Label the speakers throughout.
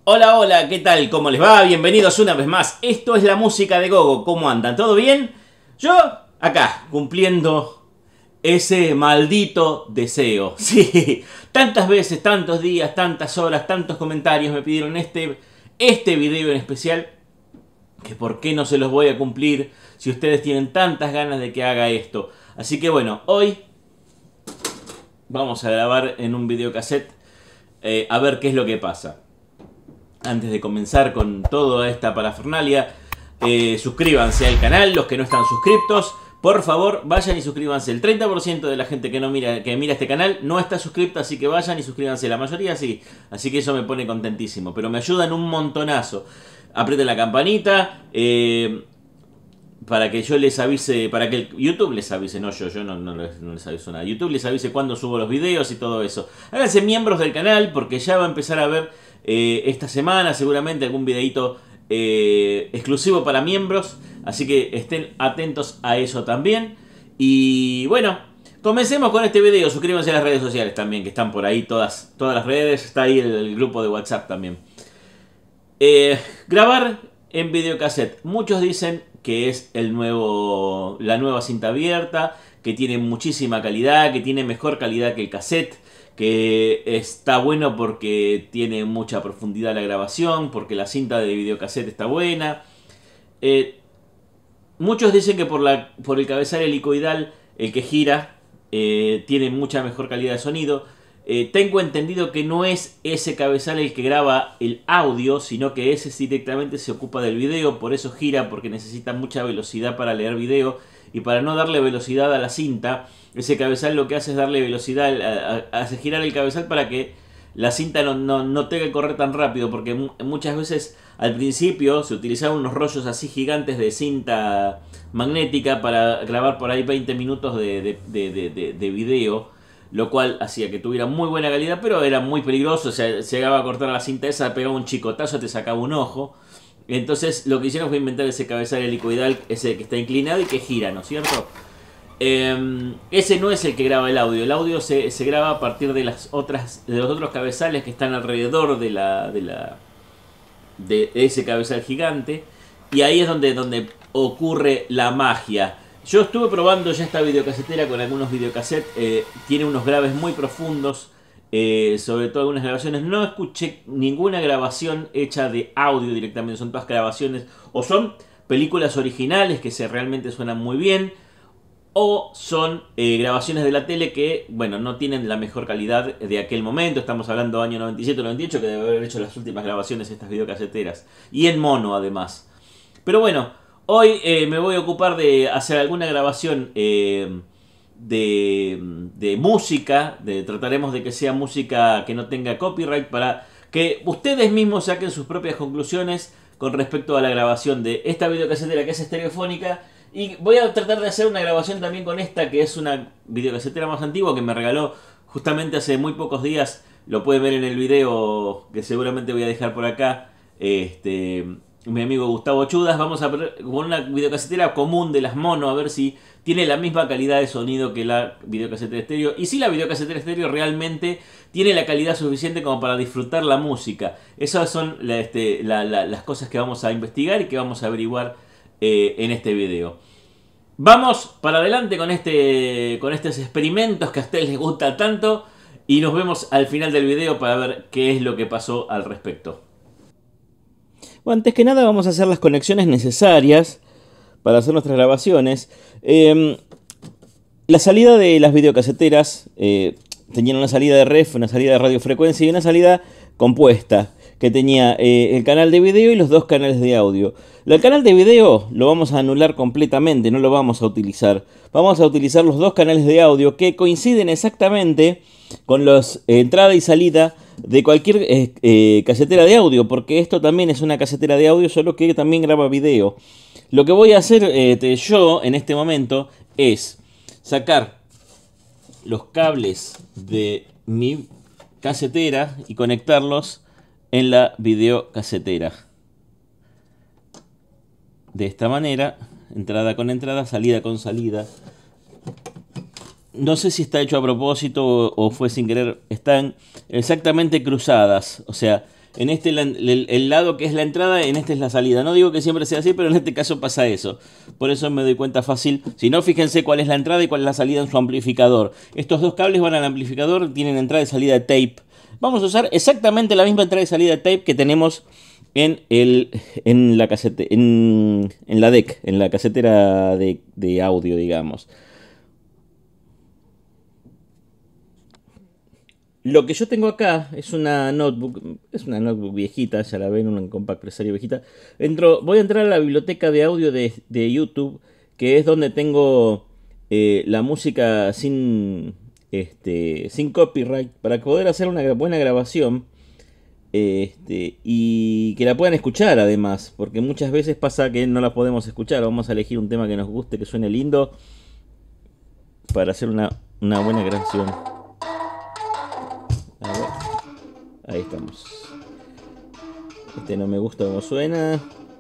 Speaker 1: Hola, hola, ¿qué tal? ¿Cómo les va? Bienvenidos una vez más. Esto es la música de Gogo. ¿Cómo andan? ¿Todo bien? Yo, acá, cumpliendo ese maldito deseo. Sí, tantas veces, tantos días, tantas horas, tantos comentarios me pidieron este video en especial. Que por qué no se los voy a cumplir si ustedes tienen tantas ganas de que haga esto. Así que bueno, hoy vamos a grabar en un videocassette a ver qué es lo que pasa. Antes de comenzar con toda esta parafernalia, suscríbanse al canal, los que no están suscriptos. Por favor, vayan y suscríbanse. El 30% de la gente que mira este canal no está suscripta, así que vayan y suscríbanse. La mayoría sí, así que eso me pone contentísimo. Pero me ayudan un montonazo. Aprieten la campanita para que yo les avise, para que YouTube les avise, no yo no les aviso nada. YouTube les avise cuando subo los videos y todo eso. Háganse miembros del canal porque ya va a empezar a ver esta semana seguramente algún videito exclusivo para miembros. Así que estén atentos a eso también. Y bueno, comencemos con este video. Suscríbanse a las redes sociales también, que están por ahí todas las redes. Está ahí el grupo de WhatsApp también. Grabar en videocassette. Muchos dicen que es la nueva cinta abierta, que tiene muchísima calidad, que tiene mejor calidad que el cassette, que está bueno porque tiene mucha profundidad la grabación, porque la cinta de videocassette está buena. Muchos dicen que por el cabezal helicoidal, el que gira, tiene mucha mejor calidad de sonido. Tengo entendido que no es ese cabezal el que graba el audio, sino que ese directamente se ocupa del video, por eso gira, porque necesita mucha velocidad para leer video. Y para no darle velocidad a la cinta, ese cabezal lo que hace es darle velocidad, hace girar el cabezal para que la cinta no tenga que correr tan rápido, porque muchas veces al principio se utilizaban unos rollos así gigantes de cinta magnética para grabar por ahí 20 minutos de video, lo cual hacía que tuviera muy buena calidad, pero era muy peligroso. O sea, se llegaba a cortar la cinta esa, pegaba un chicotazo, te sacaba un ojo. Entonces lo que hicieron fue inventar ese cabezal helicoidal, ese que está inclinado y que gira, ¿no es cierto? Ese no es el que graba el audio se graba a partir de los otros cabezales que están alrededor de ese cabezal gigante. Y ahí es donde ocurre la magia. Yo estuve probando ya esta videocasetera con algunos videocassettes. Tiene unos graves muy profundos. Sobre todo algunas grabaciones. No escuché ninguna grabación hecha de audio directamente. Son todas grabaciones. O son películas originales que realmente suenan muy bien. O son grabaciones de la tele que, bueno, no tienen la mejor calidad de aquel momento. Estamos hablando del año 97 o 98, que debe haber hecho las últimas grabaciones de estas videocaseteras. Y en mono, además. Pero bueno, hoy me voy a ocupar de hacer alguna grabación de música. Trataremos de que sea música que no tenga copyright, para que ustedes mismos saquen sus propias conclusiones con respecto a la grabación de esta videocasetera, que es estereofónica. Y voy a tratar de hacer una grabación también con esta, que es una videocasetera más antigua que me regaló justamente hace muy pocos días. Lo pueden ver en el video que seguramente voy a dejar por acá. Mi amigo Gustavo Chudas. Vamos a ver con una videocasetera común de las mono, a ver si tiene la misma calidad de sonido que la videocasetera estéreo. Y si la videocasetera estéreo realmente tiene la calidad suficiente como para disfrutar la música. Esas son las cosas que vamos a investigar y que vamos a averiguar en este video. Vamos para adelante con estos experimentos que a ustedes les gusta tanto. Y nos vemos al final del video para ver qué es lo que pasó al respecto. Bueno, antes que nada vamos a hacer las conexiones necesarias para hacer nuestras grabaciones. La salida de las videocaseteras tenían una salida de ref, una salida de radiofrecuencia y una salida compuesta, que tenía el canal de video y los dos canales de audio. El canal de video lo vamos a anular completamente, no lo vamos a utilizar. Vamos a utilizar los dos canales de audio que coinciden exactamente con los entrada y salida de cualquier casetera de audio, porque esto también es una casetera de audio, solo que también graba video. Lo que voy a hacer yo en este momento es sacar los cables de mi casetera y conectarlos en la videocasetera. De esta manera, entrada con entrada, salida con salida. No sé si está hecho a propósito o fue sin querer. Están exactamente cruzadas. O sea, En este el lado que es la entrada, en este es la salida. No digo que siempre sea así, pero en este caso pasa eso. Por eso me doy cuenta fácil. Si no, fíjense cuál es la entrada y cuál es la salida en su amplificador. Estos dos cables van al amplificador, tienen entrada y salida de tape. Vamos a usar exactamente la misma entrada y salida de tape que tenemos en la casete, en la DEC, en la casetera de audio, digamos. Lo que yo tengo acá es una notebook viejita, ya la ven, una compact presario viejita. Voy a entrar a la biblioteca de audio de YouTube, que es donde tengo la música sin copyright, para poder hacer una buena grabación y que la puedan escuchar además, porque muchas veces pasa que no la podemos escuchar. Vamos a elegir un tema que nos guste, que suene lindo, para hacer una buena grabación. A ver, ahí estamos. Este no me gusta cómo suena.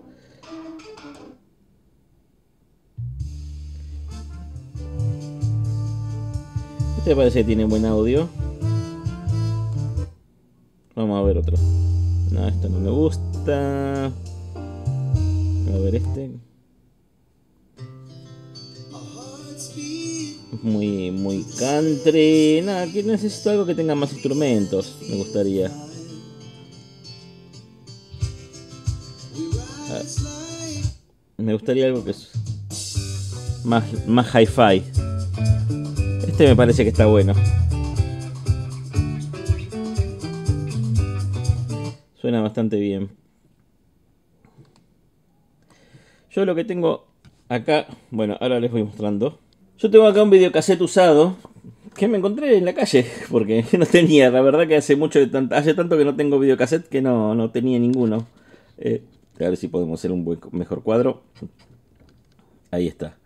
Speaker 1: Este parece que tiene buen audio. Vamos a ver otro. No, esto no me gusta. A ver este. Muy country. Nada, aquí necesito algo que tenga más instrumentos. Me gustaría. Me gustaría algo que es más hi-fi. Este me parece que está bueno. Suena bastante bien. Yo lo que tengo acá, bueno, ahora les voy mostrando. Yo tengo acá un videocassette usado que me encontré en la calle, porque no tenía, la verdad que hace tanto que no tengo videocassette que no tenía ninguno. A ver si podemos hacer un mejor cuadro. Ahí está.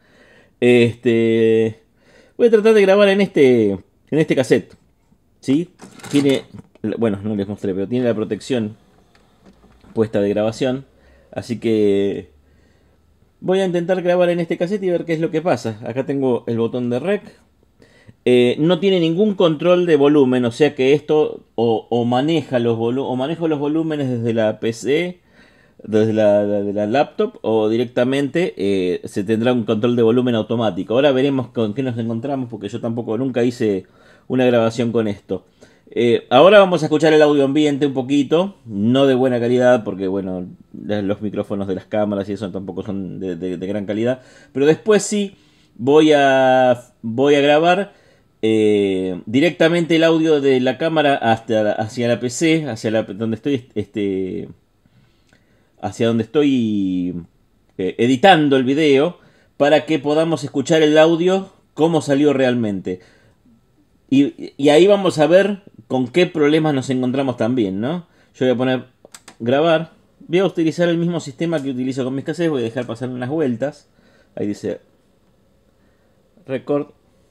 Speaker 1: Voy a tratar de grabar en este cassette. ¿Sí? Tiene, bueno, no les mostré, pero tiene la protección puesta de grabación. Así que voy a intentar grabar en este cassette y ver qué es lo que pasa. Acá tengo el botón de rec. No tiene ningún control de volumen, o sea que esto o manejo los volúmenes desde la PC, desde la laptop, o directamente se tendrá un control de volumen automático. Ahora veremos con qué nos encontramos, porque yo tampoco nunca hice una grabación con esto. Ahora vamos a escuchar el audio ambiente un poquito, no de buena calidad, porque bueno, los micrófonos de las cámaras y eso tampoco son de gran calidad, pero después sí voy a grabar directamente el audio de la cámara hacia la PC, donde estoy hacia donde estoy editando el video, para que podamos escuchar el audio cómo salió realmente. Y ahí vamos a ver con qué problemas nos encontramos también, ¿no? Yo voy a poner grabar. Voy a utilizar el mismo sistema que utilizo con mis cassettes. Voy a dejar pasar unas vueltas. Ahí dice record.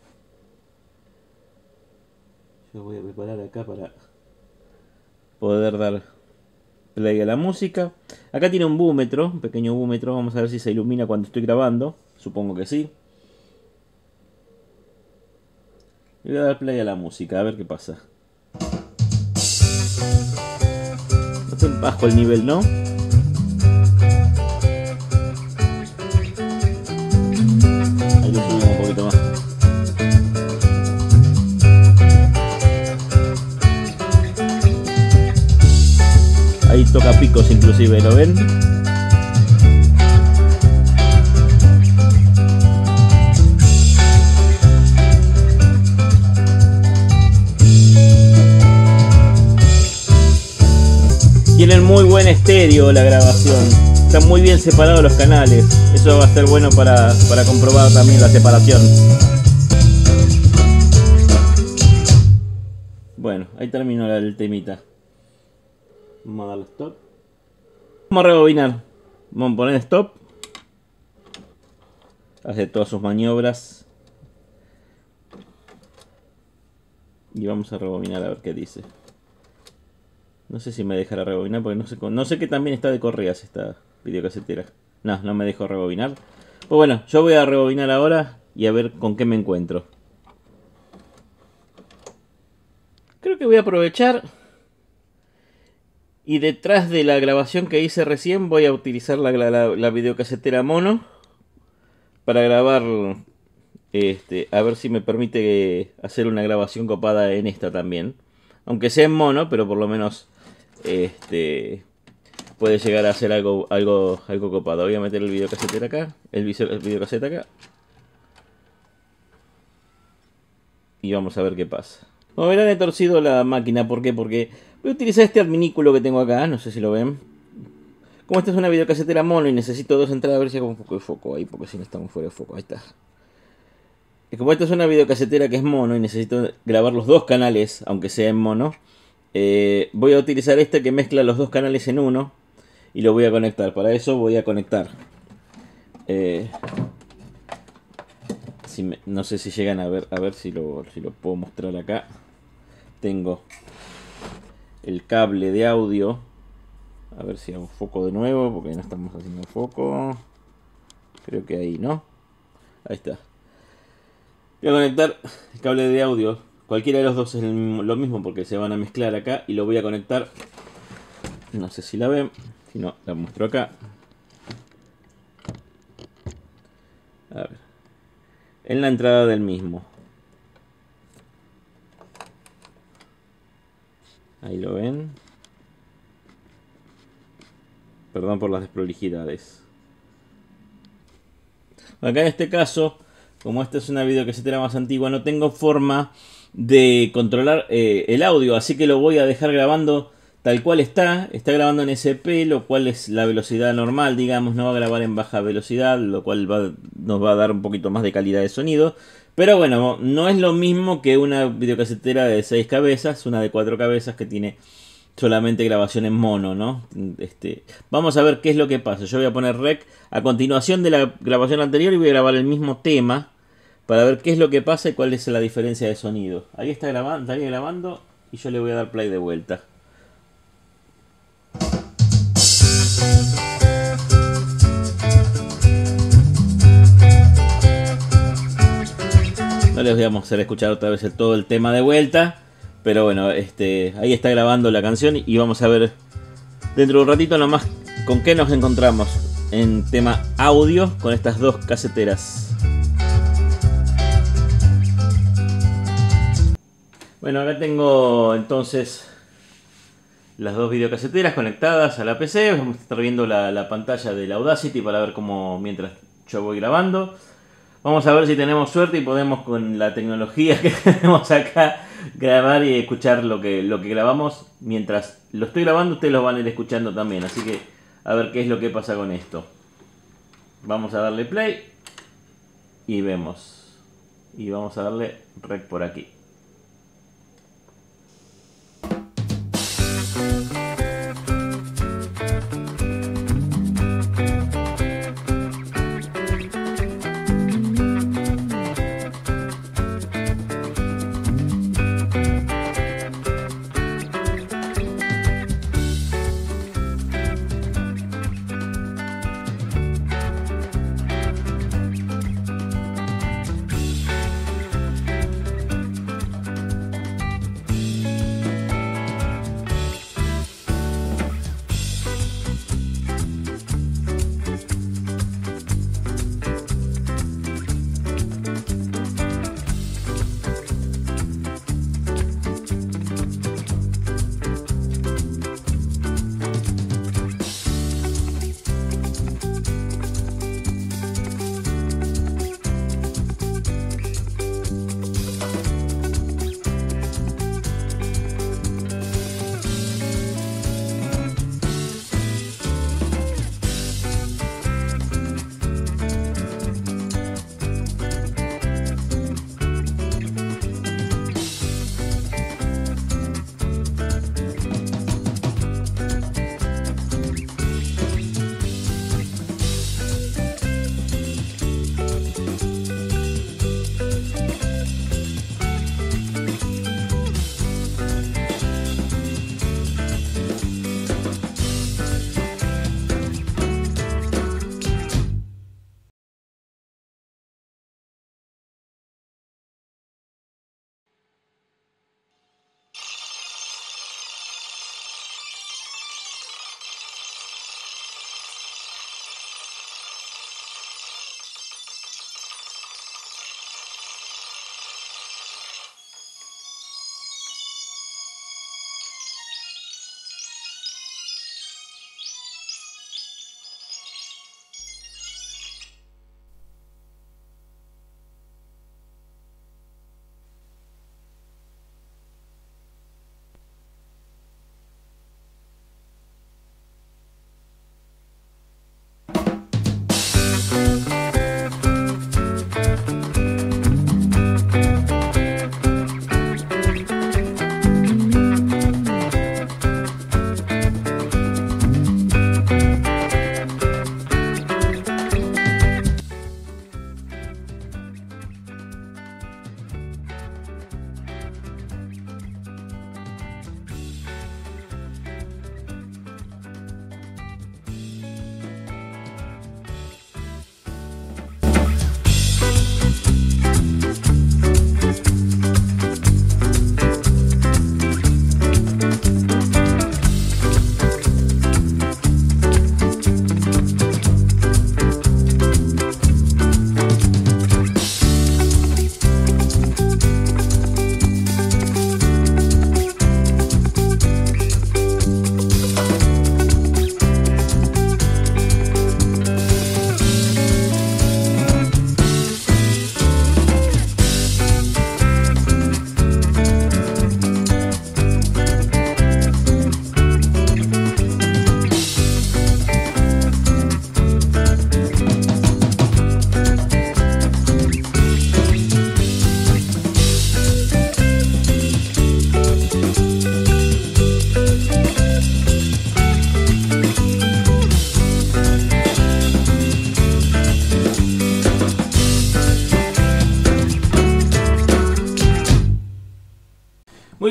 Speaker 1: Yo voy a preparar acá para poder dar play a la música. Acá tiene un búmetro, un pequeño búmetro. Vamos a ver si se ilumina cuando estoy grabando. Supongo que sí. Y voy a dar play a la música, a ver qué pasa. No te bajo el nivel, ¿no? Ahí lo subimos un poquito más. Ahí toca picos inclusive, ¿lo ven? Tienen muy buen estéreo la grabación. Están muy bien separados los canales. Eso va a ser bueno para comprobar también la separación. Bueno, ahí terminó el temita. Vamos a darle stop. Vamos a rebobinar. Vamos a poner stop. Hace todas sus maniobras. Y vamos a rebobinar a ver qué dice. No sé si me dejará rebobinar, porque no sé que también está de correas esta videocasetera. No me dejo rebobinar. Pues bueno, yo voy a rebobinar ahora y a ver con qué me encuentro. Creo que voy a aprovechar Y detrás de la grabación que hice recién voy a utilizar la videocasetera mono para grabar, a ver si me permite hacer una grabación copada en esta también. Aunque sea en mono, pero por lo menos puede llegar a ser algo copado. Voy a meter el videocasetera acá, el videocassette acá. Y vamos a ver qué pasa. Como verán, he torcido la máquina. ¿Por qué? Porque voy a utilizar este adminículo que tengo acá. No sé si lo ven. Como esta es una videocasetera mono y necesito dos entradas, a ver si hago un poco de foco ahí, porque si no estamos fuera de foco. Ahí está. Y como esta es una videocasetera que es mono y necesito grabar los dos canales, aunque sea en mono, voy a utilizar esta que mezcla los dos canales en uno y lo voy a conectar. Para eso voy a conectar. No sé si llegan a ver si lo puedo mostrar acá. Tengo el cable de audio. A ver si hago foco de nuevo, porque no estamos haciendo foco. Creo que ahí, ¿no? Ahí está. Voy a conectar el cable de audio. Cualquiera de los dos es lo mismo, porque se van a mezclar acá. Y lo voy a conectar. No sé si la ven. Si no, la muestro acá. A ver. En la entrada del mismo. Ahí lo ven. Perdón por las desprolijidades. Acá en este caso, como esta es una videocasetera más antigua, no tengo forma de controlar el audio, así que lo voy a dejar grabando tal cual está. Está grabando en SP, lo cual es la velocidad normal, digamos. No va a grabar en baja velocidad, lo cual nos va a dar un poquito más de calidad de sonido. Pero bueno, no es lo mismo que una videocasetera de 6 cabezas, una de 4 cabezas que tiene solamente grabación en mono, ¿no? Vamos a ver qué es lo que pasa. Yo voy a poner rec a continuación de la grabación anterior y voy a grabar el mismo tema para ver qué es lo que pasa y cuál es la diferencia de sonido. Ahí está grabando, estaría grabando y yo le voy a dar play de vuelta. No les voy a hacer escuchar otra vez todo el tema de vuelta. Pero bueno, ahí está grabando la canción y vamos a ver dentro de un ratito nomás con qué nos encontramos en tema audio con estas dos caseteras. Bueno, acá tengo entonces las dos videocaseteras conectadas a la PC. Vamos a estar viendo la pantalla del Audacity para ver cómo mientras yo voy grabando. Vamos a ver si tenemos suerte y podemos, con la tecnología que tenemos acá, grabar y escuchar lo que grabamos. Mientras lo estoy grabando, ustedes lo van a ir escuchando también. Así que a ver qué es lo que pasa con esto. Vamos a darle play y vemos. Y vamos a darle rec por aquí.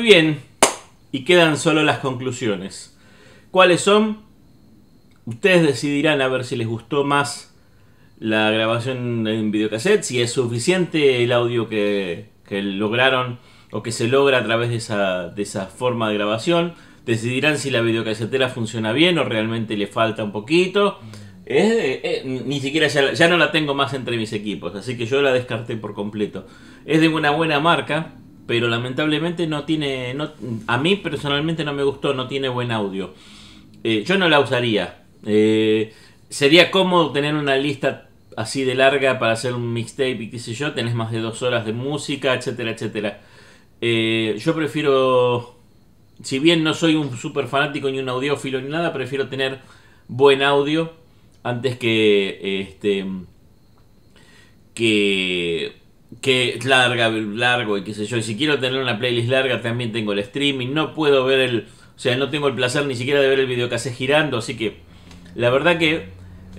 Speaker 1: bien, y quedan solo las conclusiones. ¿Cuáles son? Ustedes decidirán a ver si les gustó más la grabación en videocassette, si es suficiente el audio que lograron o que se logra a través de esa forma de grabación. Decidirán si la videocasetera funciona bien o realmente le falta un poquito. Ni siquiera ya no la tengo más entre mis equipos, así que yo la descarté por completo. Es de una buena marca, pero lamentablemente no tiene... a mí personalmente no me gustó, no tiene buen audio. Yo no la usaría. Sería cómodo tener una lista así de larga para hacer un mixtape y qué sé yo, tenés más de 2 horas de música, etcétera, etcétera. Yo prefiero, si bien no soy un super fanático ni un audiófilo ni nada, prefiero tener buen audio antes que largo y qué sé yo. Y si quiero tener una playlist larga también tengo el streaming, no puedo ver o sea, no tengo el placer ni siquiera de ver el videocassette girando, así que la verdad que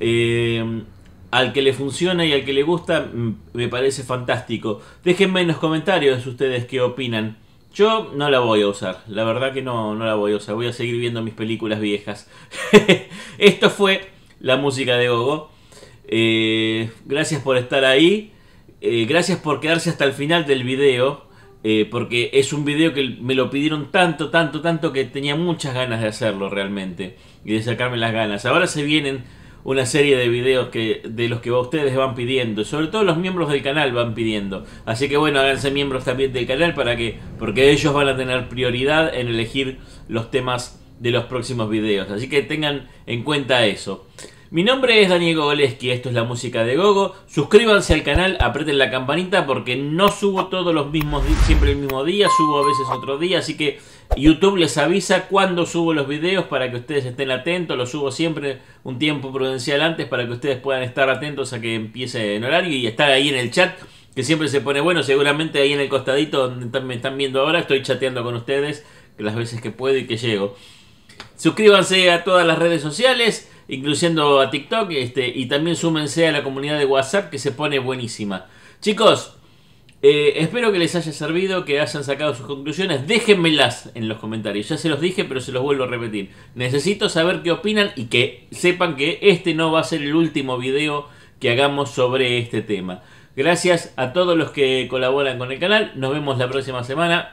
Speaker 1: al que le funciona y al que le gusta me parece fantástico. Déjenme en los comentarios ustedes qué opinan. Yo no la voy a usar, la verdad que no la voy a usar, voy a seguir viendo mis películas viejas. Esto fue la música de Gogo. Gracias por estar ahí, gracias por quedarse hasta el final del video, porque es un video que me lo pidieron tanto que tenía muchas ganas de hacerlo realmente y de sacarme las ganas. Ahora se vienen una serie de videos de los que ustedes van pidiendo, sobre todo los miembros del canal van pidiendo, así que bueno, háganse miembros también del canal porque ellos van a tener prioridad en elegir los temas de los próximos videos, así que tengan en cuenta eso. Mi nombre es Daniel Gogoleski, esto es la música de Gogo. Suscríbanse al canal, aprieten la campanita porque no subo todos los mismos siempre el mismo día, subo a veces otro día, así que YouTube les avisa cuando subo los videos para que ustedes estén atentos. Los subo siempre un tiempo prudencial antes para que ustedes puedan estar atentos a que empiece en horario y estar ahí en el chat, que siempre se pone bueno. Seguramente ahí en el costadito donde me están viendo ahora estoy chateando con ustedes las veces que puedo y que llego. Suscríbanse a todas las redes sociales, incluyendo a TikTok, y también súmense a la comunidad de WhatsApp que se pone buenísima. Chicos, espero que les haya servido, que hayan sacado sus conclusiones. Déjenmelas en los comentarios. Ya se los dije, pero se los vuelvo a repetir. Necesito saber qué opinan y que sepan que este no va a ser el último video que hagamos sobre este tema. Gracias a todos los que colaboran con el canal. Nos vemos la próxima semana.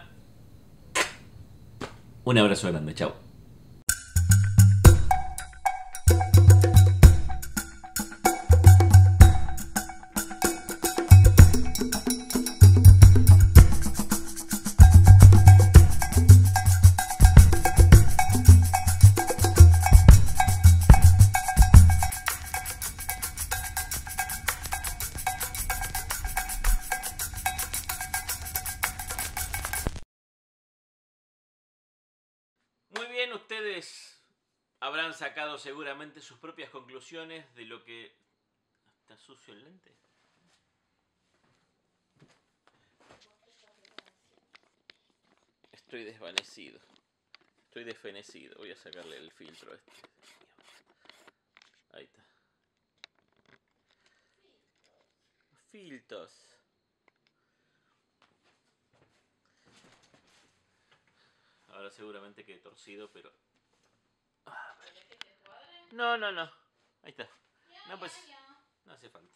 Speaker 1: Un abrazo grande. Chao. Muy bien, ustedes habrán sacado seguramente sus propias conclusiones de lo que... ¿Está sucio el lente? Estoy desvanecido. Estoy desfenecido. Voy a sacarle el filtro a este. Ahí está. Filtros. Ahora seguramente quede torcido, pero... No. Ahí está. No, pues... No hace falta.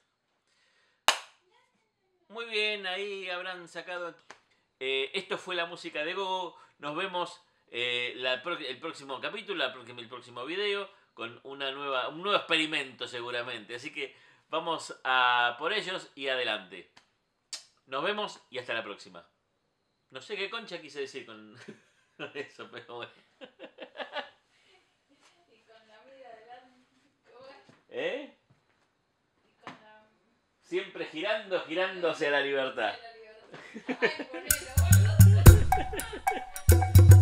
Speaker 1: Muy bien, ahí habrán sacado... esto fue la música de Gogo. Nos vemos el próximo capítulo, el próximo video, con un nuevo experimento seguramente. Así que vamos a por ellos y adelante. Nos vemos y hasta la próxima. No sé qué concha quise decir con... Eso, pero bueno.
Speaker 2: Y con la vida adelante.
Speaker 1: ¿Eh? Y con la... Siempre girando hacia la libertad.
Speaker 2: Ay, ponelo.